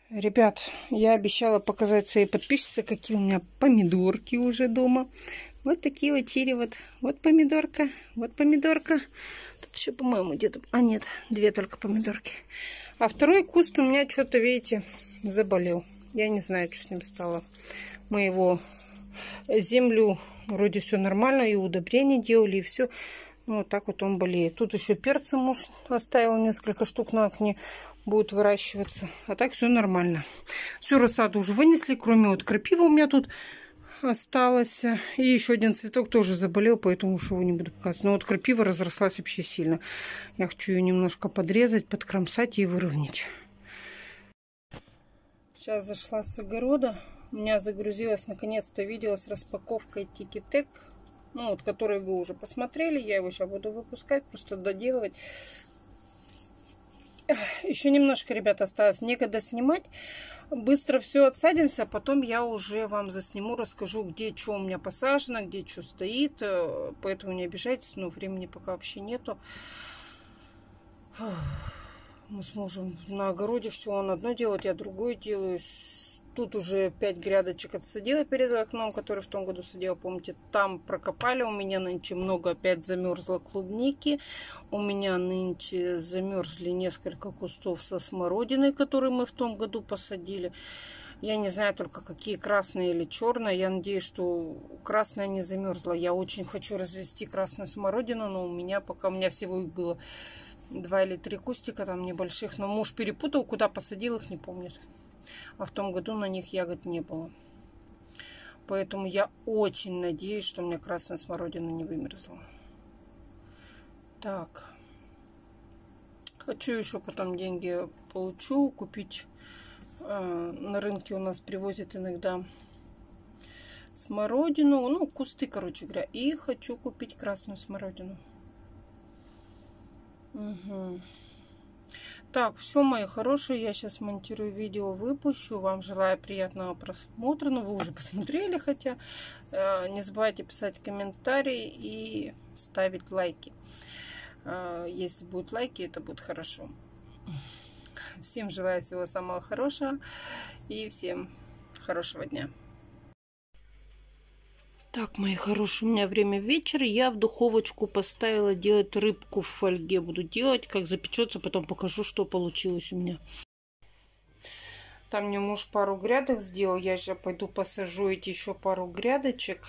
Ребят, я обещала показать своей подписчице, какие у меня помидорки уже дома. Вот такие вот черри. Вот помидорка, вот помидорка. Тут еще, по-моему, где-то... А, нет, две только помидорки. А второй куст у меня что-то, видите, заболел. Я не знаю, что с ним стало. Мы его землю вроде все нормально, и удобрения делали, и все. Ну, вот так вот он болеет. Тут еще перца муж оставил несколько штук на окне. Будут выращиваться. А так все нормально. Всю рассаду уже вынесли, кроме вот крапивы у меня тут осталось. И еще один цветок тоже заболел, поэтому уж его не буду показывать. Но вот крапива разрослась вообще сильно. Я хочу ее немножко подрезать, подкромсать и выровнять. Сейчас зашла с огорода. У меня загрузилось наконец-то видео с распаковкой Tiki-Tek. Ну, вот, который вы уже посмотрели. Я его сейчас буду выпускать, просто доделывать. Еще немножко, ребята, осталось. Некогда снимать. Быстро все отсадимся, а потом я уже вам засниму, расскажу, где что у меня посажено, где что стоит. Поэтому не обижайтесь, но времени пока вообще нету. Мы с мужем на огороде все, он одно делает, я другое делаю. Тут уже 5 грядочек отсадила перед окном, которые в том году садила, помните, там прокопали. У меня нынче много опять замерзло клубники. У меня нынче замерзли несколько кустов со смородиной, которые мы в том году посадили. Я не знаю только, какие, красные или черные. Я надеюсь, что красная не замерзла. Я очень хочу развести красную смородину, но у меня всего их было 2 или 3 кустика там небольших. Но муж перепутал, куда посадил, их не помнит. А в том году на них ягод не было. Поэтому я очень надеюсь, что у меня красная смородина не вымерзла. Так. Хочу еще потом деньги получу, купить. На рынке у нас привозят иногда смородину. Ну, кусты, короче говоря. И хочу купить красную смородину. Угу. Так, все, мои хорошие, я сейчас монтирую видео, выпущу. Вам желаю приятного просмотра. Ну, вы уже посмотрели, хотя. Не забывайте писать комментарии и ставить лайки. Если будут лайки, это будет хорошо. Всем желаю всего самого хорошего и всем хорошего дня. Так, мои хорошие, у меня время вечера. Я в духовочку поставила делать рыбку в фольге. Буду делать, как запечется, потом покажу, что получилось у меня. Там мне муж пару грядок сделал. Я же пойду посажу эти еще пару грядочек.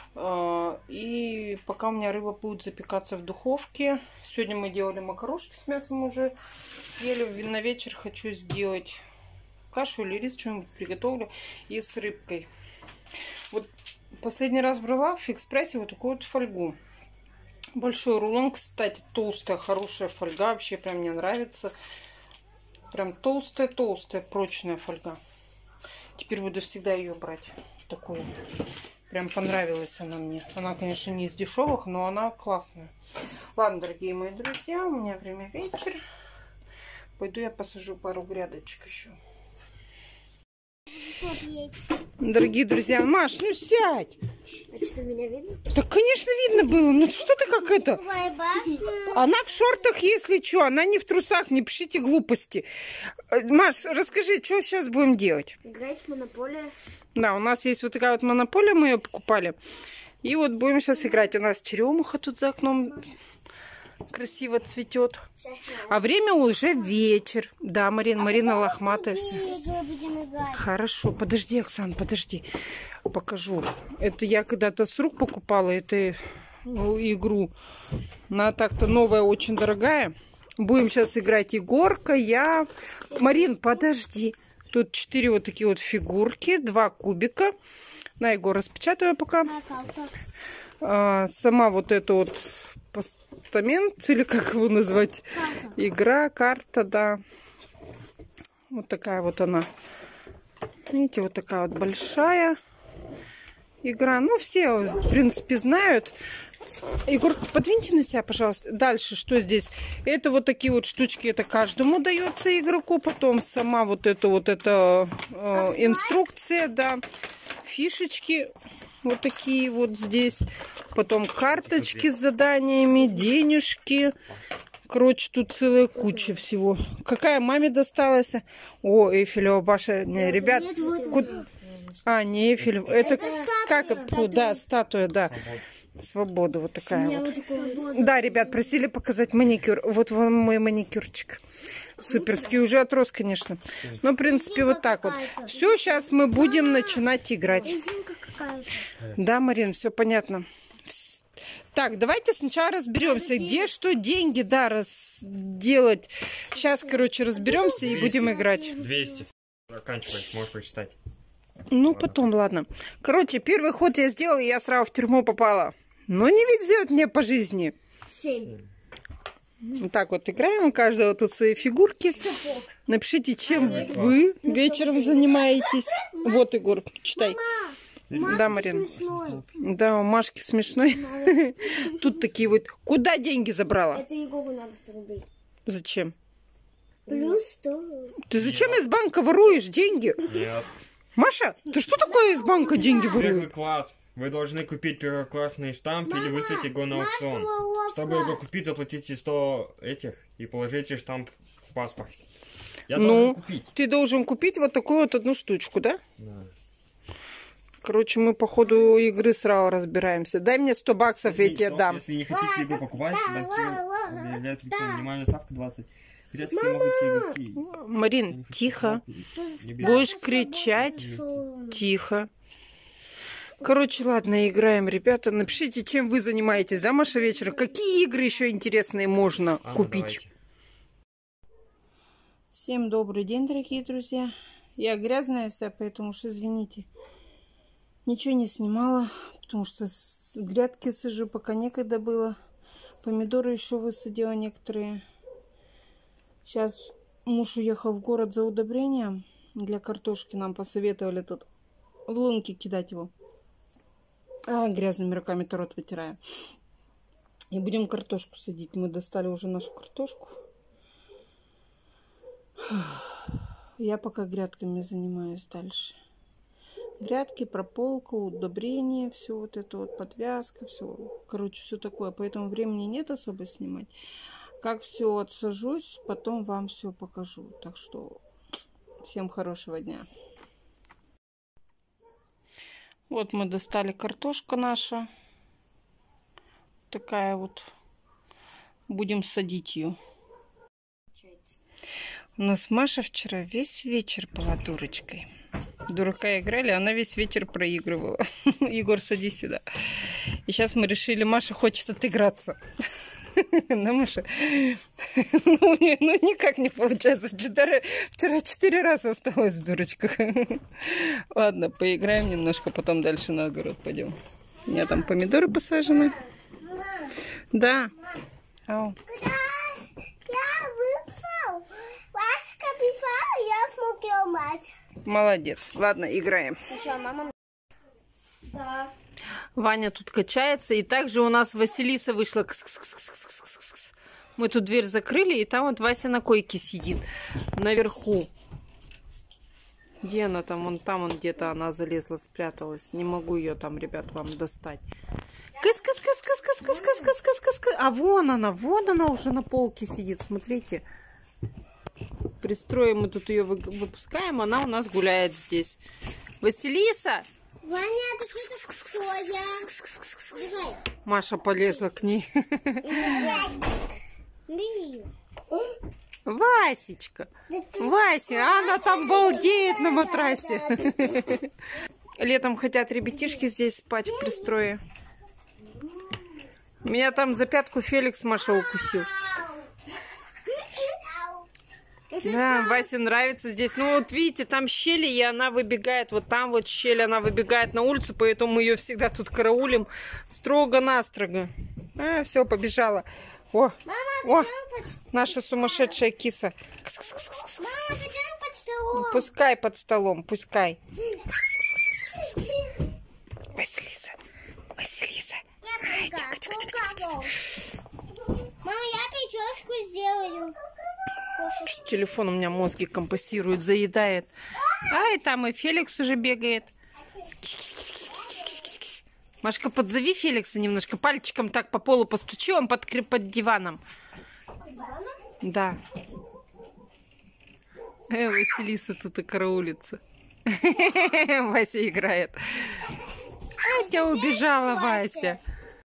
И пока у меня рыба будет запекаться в духовке. Сегодня мы делали макарошки с мясом уже. Съели. На вечер хочу сделать кашу или рис, что-нибудь приготовлю. И с рыбкой. Вот последний раз брала в Экспрессе вот такую вот фольгу. Большой рулон, кстати, толстая, хорошая фольга. Вообще прям мне нравится. Прям толстая-толстая, прочная фольга. Теперь буду всегда ее брать. Такую. Прям понравилась она мне. Она, конечно, не из дешевых, но она классная. Ладно, дорогие мои друзья, у меня время вечер. Пойду я посажу пару грядочек еще. Дорогие друзья, Маш, ну сядь! А что, меня видно? Так, конечно, видно было. Ну что ты как это? Она в шортах, если что. Она не в трусах. Не пишите глупости. Маш, расскажи, что сейчас будем делать? Играть в Монополию. Да, у нас есть вот такая вот Монополия. Мы ее покупали. И вот будем сейчас играть. У нас черемуха тут за окном красиво цветет. А время уже вечер. Да, Марина лохматая вся. Хорошо, подожди, Оксан, подожди. Покажу. Это я когда-то с рук покупала эту игру. Она так-то новая, очень дорогая. Будем сейчас играть Егорка, я. Марин, подожди. Тут 4 вот такие вот фигурки, 2 кубика. На, Егор, распечатываю пока. Сама вот эта вот постамент, или как его назвать? Карта. Игра, карта, да. Вот такая вот она. Видите, вот такая вот большая игра. Ну, все, в принципе, знают. Егор, подвиньте на себя, пожалуйста. Дальше, что здесь? Это вот такие вот штучки, это каждому дается игроку. Потом сама вот эта инструкция, да. Фишечки вот такие вот здесь. Потом карточки с заданиями, денежки. Короче, тут целая куча всего. Какая маме досталась? О, Эйфелева башня. Не, ребят, а, не Эйфелева. Это как это? Да, статуя, да. Свобода вот такая вот. Да, ребят, просили показать маникюр. Вот вам мой маникюрчик. Суперский. Уже отрос, конечно. Но, в принципе, вот так вот. Все, сейчас мы будем начинать играть. Да, Марин, все понятно. Так, давайте сначала разберемся, где что деньги, да, делать. Сейчас, короче, разберемся и будем играть. 200. Заканчивать, можешь прочитать. Ну, потом, ладно. Короче, первый ход я сделала, и я сразу в тюрьму попала. Но не везет мне по жизни. 7. Вот так вот играем, у каждого тут свои фигурки. Напишите, чем вы вечером занимаетесь. Вот, Егор, читай. Да, Марин. Да, у Машки смешной. Тут такие вот. Куда деньги забрала? Это Егору надо 100 рублей. Зачем? Плюс 100. Ты зачем из банка воруешь деньги? Нет. Маша, ты что такое из банка деньги Первый воруешь? класс. Вы должны купить первоклассный штамп или выставить его на аукцион. Чтобы его купить, заплатите 100 этих и положите штамп в паспорт. Я должен купить. Ты должен купить вот такую вот одну штучку, да? Да. Короче, мы по ходу игры сразу разбираемся. Дай мне 100 баксов, я тебе дам. Если не хотите его покупать, объявляет лицо. Минимальная ставка 20. Грецкие могут игроки. Марин, тихо. Будешь кричать. Тихо. Короче, ладно, играем, ребята. Напишите, чем вы занимаетесь, да, Маша, вечером? Какие игры еще интересные можно купить? Давайте. Всем добрый день, дорогие друзья. Я грязная вся, поэтому уж извините. Ничего не снимала, потому что с грядки сижу, пока некогда было. Помидоры еще высадила некоторые. Сейчас муж уехал в город за удобрением для картошки. Нам посоветовали тут в лунки кидать его. А, грязными руками-то рот вытираю. И будем картошку садить. Мы достали уже нашу картошку. Я пока грядками занимаюсь дальше. Грядки, прополка, удобрение, все вот это вот, подвязка, все. Короче, все такое. Поэтому времени нет особо снимать. Как все отсажусь, потом вам все покажу. Так что всем хорошего дня. Вот мы достали картошка наша. Такая вот. Будем садить ее. У нас Маша вчера весь вечер была дурочкой. Дурака играли, она весь вечер проигрывала. Егор, садись сюда. И сейчас мы решили, Маша хочет отыграться. Да, Маша? Ну, никак не получается. Вчера 4 раза осталась в дурочках. Ладно, поиграем немножко, потом дальше на огород пойдем. У меня там помидоры посажены. Да. Ау. Молодец. Ладно, играем. Да. Ваня тут качается. И также у нас Василиса вышла. Мы тут дверь закрыли, и там вот Вася на койке сидит. Наверху. Где она там? Вон там где-то она залезла, спряталась. Не могу ее там, ребят, вам достать. А вон она уже на полке сидит. Смотрите. Пристроим, мы тут ее выпускаем, она у нас гуляет здесь. Василиса! Ваня, ты что я? Маша полезла к ней. Васечка! Вася, она там балдеет на матрасе. Летом хотят ребятишки здесь спать в пристрое. Меня там за пятку Феликс, Маша, укусил. Да, Васе нравится здесь. Ну вот видите, там щели, и она выбегает. Вот там вот щель, она выбегает на улицу, поэтому мы ее всегда тут караулим строго-настрого. А, все, побежала. О, о, наша сумасшедшая киса. Пускай под столом, пускай. Василиса, Василиса. Ай, тихо, тихо, тихо, тихо. Мама, я прическу сделаю. Телефон у меня мозги компасирует, заедает. Ай, там и Феликс уже бегает. Машка, подзови Феликса немножко. Пальчиком так по полу постучи, он под диваном. Да. Василиса тут и караулится. Вася играет. Хотя убежала Вася.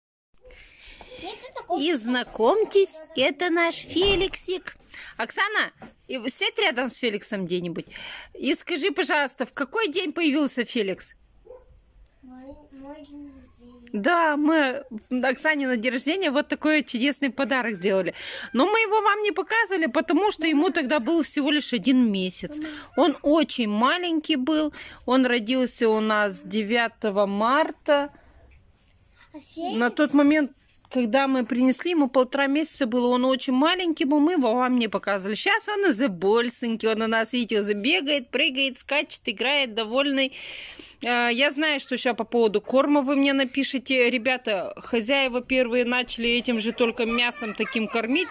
И знакомьтесь, это наш Феликсик. Оксана, сядь рядом с Феликсом где-нибудь. И скажи, пожалуйста, в какой день появился Феликс? Мой день рождения. Да, мы Оксане на день рождения вот такой чудесный подарок сделали. Но мы его вам не показывали, потому что ему тогда был всего лишь 1 месяц. Он очень маленький был. Он родился у нас 9 марта. На тот момент, когда мы принесли, ему 1,5 месяца было, он очень маленький был, мы его вам не показывали. Сейчас он уже большенький, он у нас, видите, уже бегает, прыгает, скачет, играет, довольный. Я знаю, что сейчас по поводу корма вы мне напишите. Ребята, хозяева первые начали этим же только мясом таким кормить.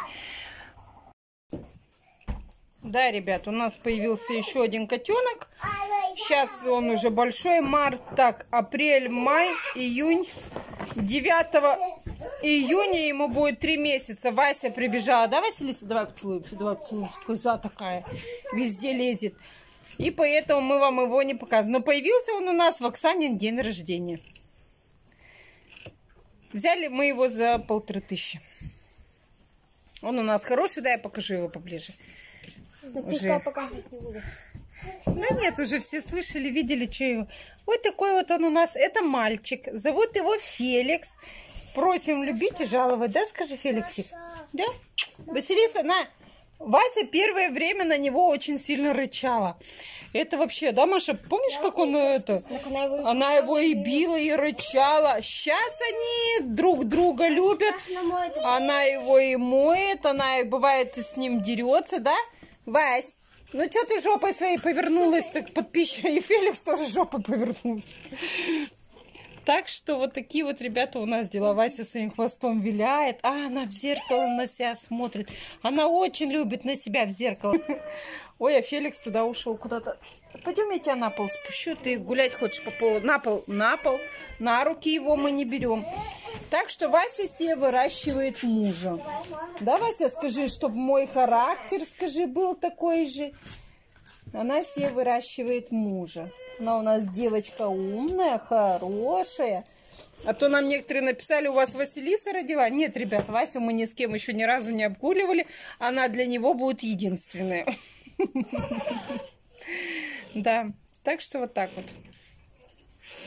Да, ребят, у нас появился еще один котенок. Сейчас он уже большой. Март, так, апрель, май, июнь. 9 июня ему будет 3 месяца. Вася прибежала. Да, Василиса? Давай поцелуемся, давай поцелуемся. Коза такая, везде лезет. И поэтому мы вам его не показываем. Но появился он у нас в Оксанин день рождения. Взяли мы его за 1500. Он у нас хороший. Да, я покажу его поближе. Уже... Ну нет, уже все слышали, видели, что его. Вот такой вот он у нас. Это мальчик. Зовут его Феликс. Просим любить и жаловать. Да, скажи, Феликсик? Да? Василиса, на. Вася первое время на него очень сильно рычала. Это вообще, да, Маша? Помнишь, как он это? Она его и била, и рычала. Сейчас они друг друга любят. Она его и моет, она, бывает, и с ним дерется, да? Вась, ну что ты жопой своей повернулась так подписчик? И Феликс тоже жопой повернулся. Так что вот такие вот, ребята, у нас дела. Вася своим хвостом виляет. А, она в зеркало на себя смотрит. Она очень любит на себя в зеркало. Ой, а Феликс туда ушел куда-то. Пойдем, я тебя на пол спущу. Ты гулять хочешь по полу? На пол, на пол. На руки его мы не берем. Так что Вася себе выращивает мужа. Да, Вася, скажи, чтобы мой характер, скажи, был такой же. Она себе выращивает мужа. Она у нас девочка умная, хорошая. А то нам некоторые написали, у вас Василиса родила. Нет, ребят, Васю мы ни с кем еще ни разу не обгуливали. Она для него будет единственная. Да, так что вот так вот.